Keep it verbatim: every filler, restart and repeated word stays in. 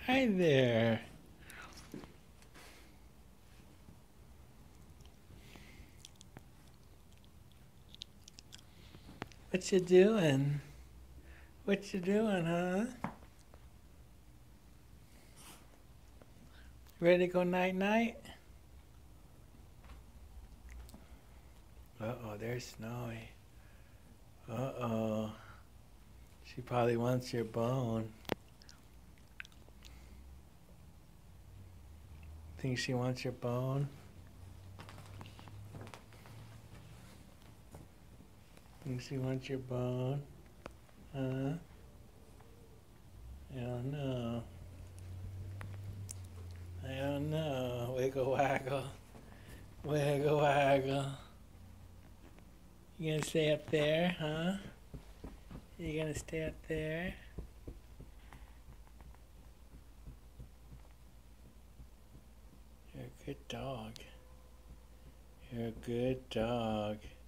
Hi there. What you doing? What you doing, huh? Ready to go night-night? Uh-oh, there's Snowy. Uh-oh. She probably wants your bone. Think she wants your bone? Think she wants your bone? Huh? I don't know. I don't know. Wiggle waggle. Wiggle waggle. You gonna stay up there, huh? You gonna stay up there? You're a good dog. You're a good dog.